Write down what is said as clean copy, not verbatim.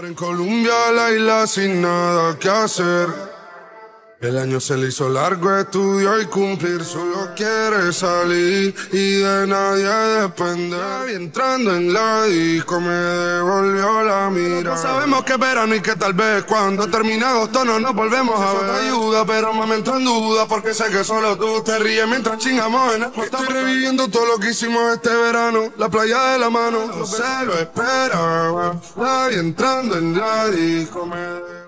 Estar en Colombia, la isla sin nada que hacer. El año se le hizo largo, estudió y cumplir. Solo quiere salir y de nadie depender. Y entrando en la disco me devolvió la mirada. No sabemos que es verano y que tal vez cuando termine agosto no nos volvemos a ver. Te ayuda, pero me entro en duda porque sé que solo tú te ríes mientras chingamos en el puesto. Estoy reviviendo todo lo que hicimos este verano. La playa de la mano, no se lo esperaba. Y entrando en la disco me